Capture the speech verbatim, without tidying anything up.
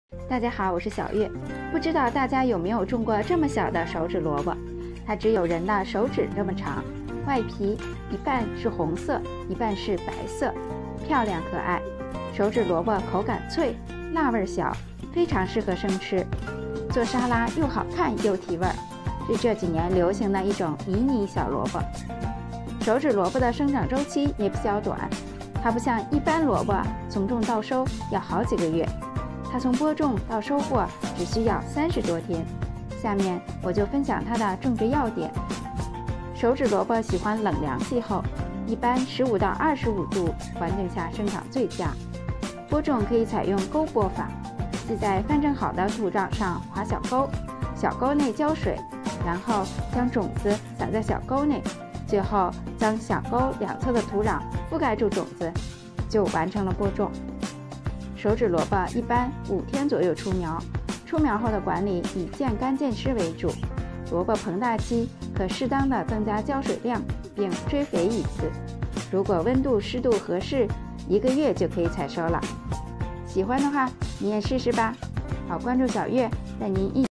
大家好，我是小月。不知道大家有没有种过这么小的手指萝卜？它只有人的手指这么长，外皮一半是红色，一半是白色，漂亮可爱。手指萝卜口感脆，辣味小，非常适合生吃。做沙拉又好看又提味儿，是这几年流行的一种迷你小萝卜。手指萝卜的生长周期也比较短，它不像一般萝卜从种到收要好几个月。它从播种到收获只需要三十多天。下面我就分享它的种植要点。手指萝卜喜欢冷凉气候，一般十五到二十五度环境下生长最佳。播种可以采用沟播法，即在翻正好的土壤上划小沟，小沟内浇水，然后将种子撒在小沟内，最后将小沟两侧的土壤覆盖住种子，就完成了播种。手指萝卜一般五天左右出苗，出苗后的管理以见干见湿为主。萝卜膨大期可适当的增加浇水量，并追肥一次。如果温度湿度合适，一个月就可以采收了。喜欢的话，你也试试吧。好，关注小月，带您一